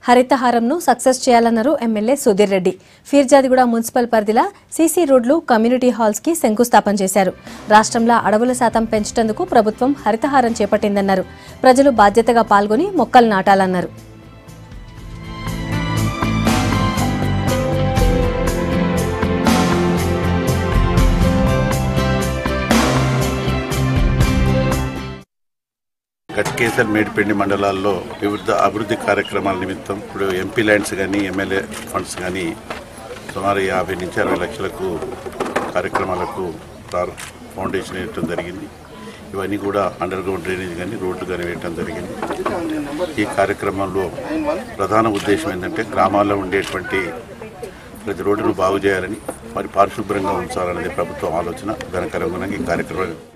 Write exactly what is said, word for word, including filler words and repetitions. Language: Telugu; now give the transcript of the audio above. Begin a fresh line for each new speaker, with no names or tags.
హరిత హారంను సక్సెస్ చేయాలన్నారు ఎమ్మెల్యే సుధీర్ రెడ్డి. పీర్జాదిగూడ మున్సిపల్ పరిధిలో సీసీ రోడ్లు, కమ్యూనిటీ హాల్స్ కి శంకుస్థాపన చేశారు. రాష్ట్రంలో అడవుల శాతం పెంచేందుకు ప్రభుత్వం హరిత హారం చేపట్టిందన్నారు. ప్రజలు బాధ్యతగా పాల్గొని మొక్కలు నాటాలన్నారు.
గట్కేసర్ మేడిపల్లి మండలాల్లో వివిధ అభివృద్ధి కార్యక్రమాల నిమిత్తం ఇప్పుడు ఎంపీ ల్యాండ్స్ కానీ ఎమ్మెల్యే ఫండ్స్ కానీ సుమారు యాభై నుంచి అరవై లక్షలకు కార్యక్రమాలకు ఫౌండేషన్ వేయటం జరిగింది. ఇవన్నీ కూడా అండర్ గ్రౌండ్ డ్రైనేజ్ కానీ రోడ్లు కానీ వేయటం జరిగింది. ఈ కార్యక్రమంలో ప్రధాన ఉద్దేశం ఏంటంటే గ్రామాల్లో ఉండేటువంటి ప్రతి రోడ్డును బాగు చేయాలని, మరి పారిశుభ్రంగా ఉంచాలనేది ప్రభుత్వం ఆలోచన. దానికి అనుగుణంగా ఈ కార్యక్రమం